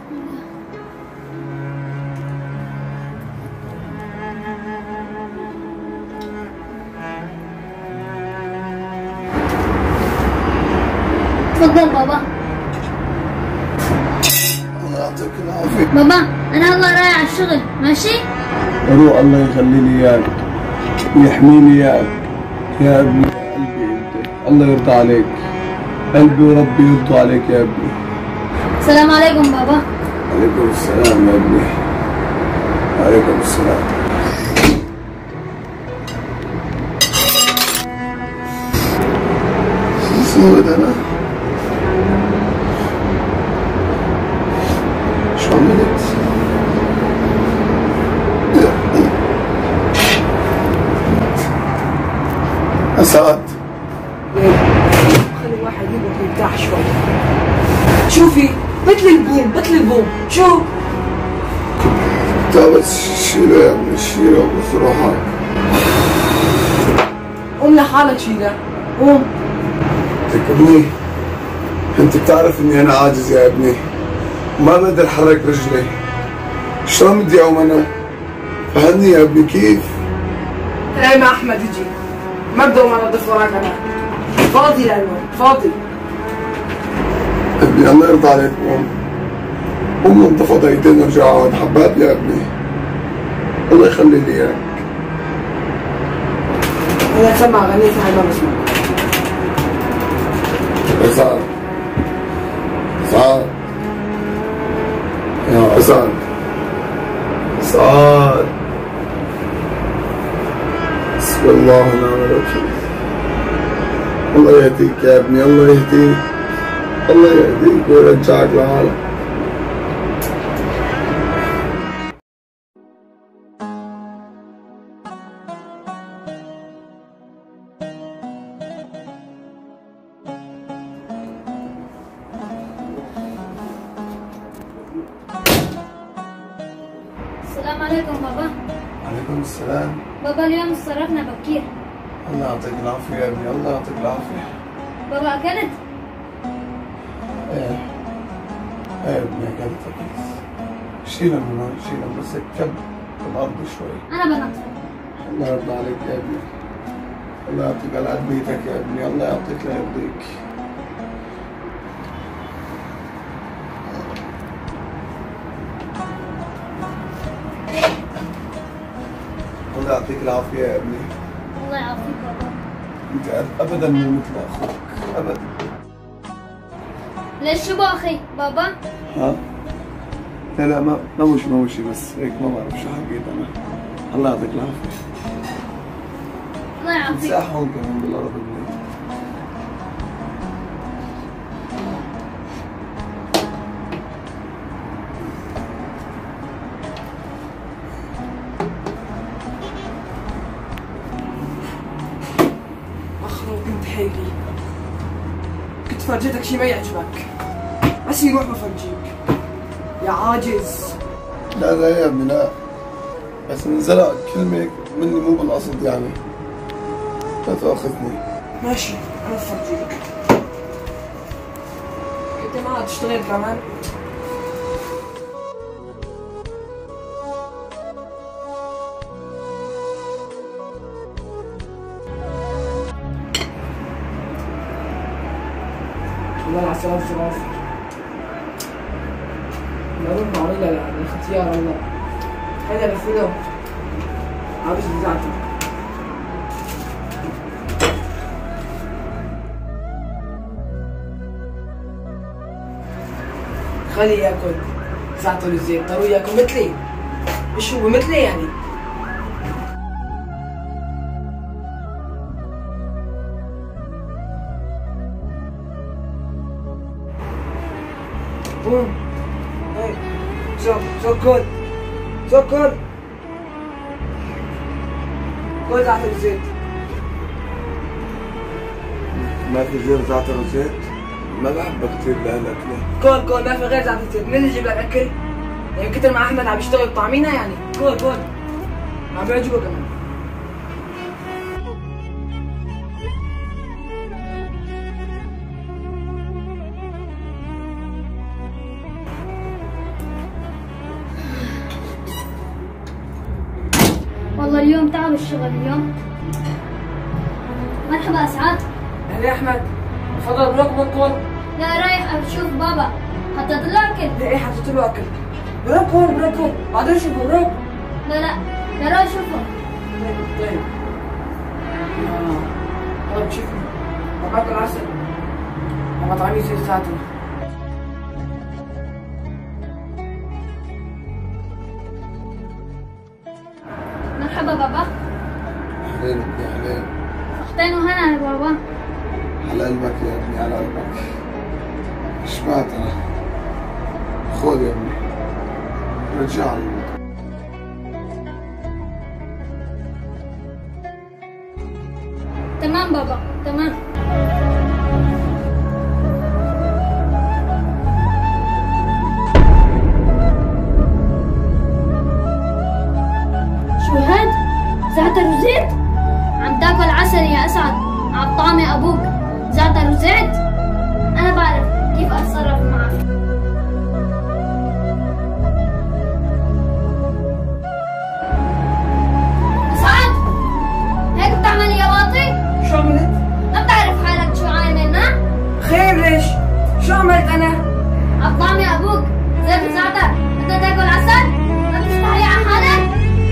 تفضل بابا. الله يعطيك العافية. بابا أنا هلا رايح على الشغل، ماشي؟ روح، الله يخلي لي إياك ويحميني إياك يا ابني، يا قلبي أنت، الله يرضى عليك، قلبي وربي يرضى عليك يا ابني. السلام عليكم بابا. عليكم السلام يا ابني. عليكم السلام. شو سويت أنا؟ شو عملت؟ أسعد، خلي الواحد يقعد يرتاح شوي. شوفي مثل البوم شو؟ بس شيله يا ابني، شيله بس روحك. قوم لحالك شيله، قوم. لك ابني، انت بتعرف اني انا عاجز يا ابني، ما بقدر احرك رجلي، شلون بدي اقوم انا؟ فهمني يا ابني كيف؟ تلاقي مع احمد يجي، ما بدي اقوم انظف وراك انا. فاضي لانه فاضي. ابني الله يرضى عليك، قوم انتفض ايدين وارجع اقعد حباب يا ابني، الله يخلي لي اياك. انا اسمع اغنية في حد ما بسمع. اسعد، اسعد يا اسعد، اسعد، بسم الله ونعم الوكيل. الله يهديك يا ابني، الله يهديك، الله يهديك ويرجعك لحالك. السلام عليكم بابا. عليكم السلام. بابا اليوم اتصرفنا بكير. الله يعطيك العافية يا ابني، الله يعطيك العافية. بابا أكلت؟ ايه ايه يا ابني اكلت اكيد. شيلها من هون، شيلها بس كب الارض شوي. أنا بنظف. الله يرضى عليك يا ابني، الله يعطيك على قد بيتك يا ابني، الله يعطيك لا يرضيك. الله يعطيك العافية يا ابني. الله يعافيك بابا. انت ابدا مو مثل اخوك، ابدا. ليش شو بو أخي بابا؟ ها؟ لا لا، ما مش شيء، بس هيك ما بعرف شو حكيت انا. الله يعطيك العافية. الله يعافيك. مساح هون كمان بالارض ابني. اخرب بنت حيلي، كنت فرجيتك شي ما يعجبك، بس يروح بفرجيك يا عاجز. لا لا يا ابني لا، بس انزلق كلمة مني مو بالقصد يعني، لا تأخذني. ماشي انا بفرجيك. انت ما هتشتغل كمان؟ الله على السلامة شباب. نروح معاملة لاختيار الله. هذا الفيلم عابس بتاعته. خلي ياكل زعتر الزيت، ضروري ياكل مثلي، مش هو مثلي يعني. قوم هاي سكر سكر، كل زعتر الزيت. ما في غير زعتر وزيت؟ ما بحبها كثير لهالأكلة. كل ما في غير زعتر الزيت، مين اللي يجيب لك أكل؟ يعني كتر مع أحمد عم يشتغل بطعمينا يعني، كل عم بيعجبه كمان. اليوم، تعب الشغل اليوم. مرحبا اسعد. اهلا يا احمد، تفضل براكم الطول. لا رايح اشوف بابا، حطيت له اكل. ايه حطيت له اكل؟ براكم بعدين شوفوا براكم. لا روح اشوفه. طيب طيب شوفني وباكل عسل ومطعمي زي ساعتي. مرحبا بابا. أهلين ابني أهلين. اختين وهنا يا بابا. على قلبك يا ابني على قلبك. شبعت أنا. خذ يا ابني. رجع لي. تمام بابا تمام. شو هاد؟ زعتر وزيت؟ عم تاكل عسل يا اسعد، عطامي ابوك زعتر وزيت؟ انا بعرف كيف اتصرف معك. اسعد هيك بتعمل يا واطي؟ شو عملت؟ ما بتعرف حالك شو عامل ما؟ خير ليش؟ شو عملت انا؟ عطامي ابوك زيت وزعتر، انت تاكل عسل؟ ما بتستحي على حالك؟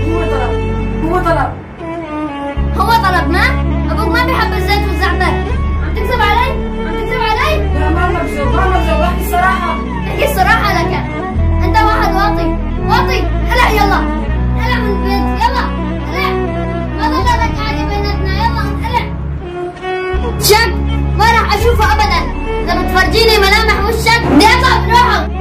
هو طلب ما؟ ابوك ما بيحب الزيت والزعتر. عم تكذب علي؟ لا ما بكذب بحكي الصراحة. احكي الصراحة لك. انت واحد واطي، هلا يلا هلا من البيت يلا هلا. ما ضلك قاعدة بيناتنا، يلا هلا. شك ما راح اشوفه ابدا. اذا بتفرجيني ملامح وشك بدي اطلع من روحك.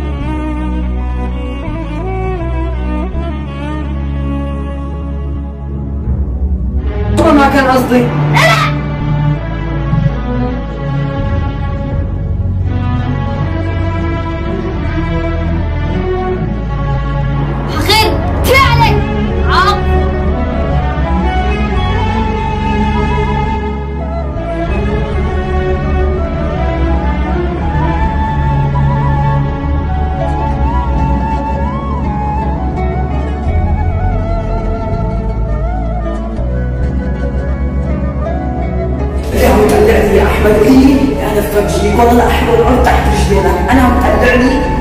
ما كان قصدي. خير كفاية عليك عاق. يا احمد ايه انا فرجيك والله احمد الارض تحت رجلينا، انا عم تقلعني